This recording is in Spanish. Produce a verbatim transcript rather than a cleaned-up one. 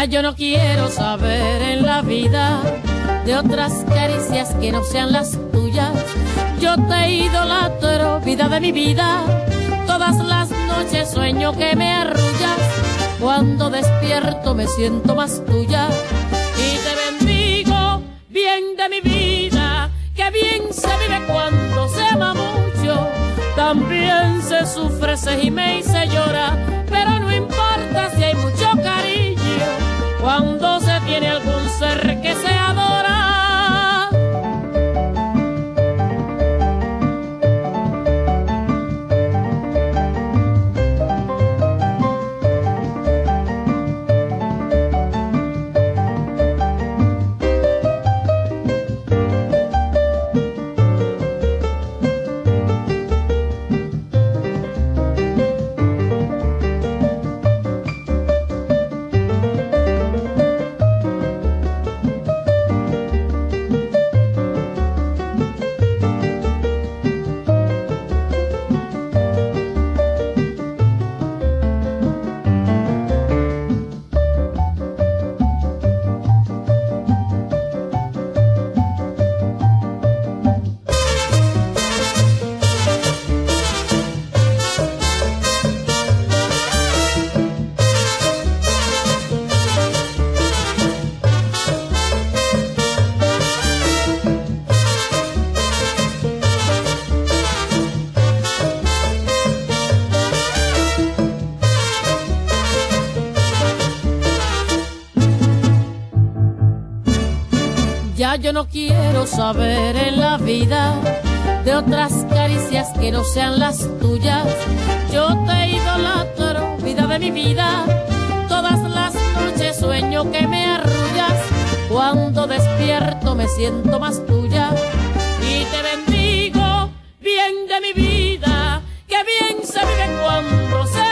Ya yo no quiero saber en la vida de otras caricias que no sean las tuyas. Yo te idolatro, vida de mi vida. Todas las noches sueño que me arrullas. Cuando despierto me siento más tuya. Y te bendigo, bien de mi vida, que bien se vive cuando se ama mucho. También se sufre, se gime y se llora, pero no importa si hay mucho cariño cuando se tiene algún ser que se adora. Ya yo no quiero saber en la vida de otras caricias que no sean las tuyas. Yo te idolatro, vida de mi vida. Todas las noches sueño que me arrullas. Cuando despierto me siento más tuya. Y te bendigo, bien de mi vida, que bien se vive cuando se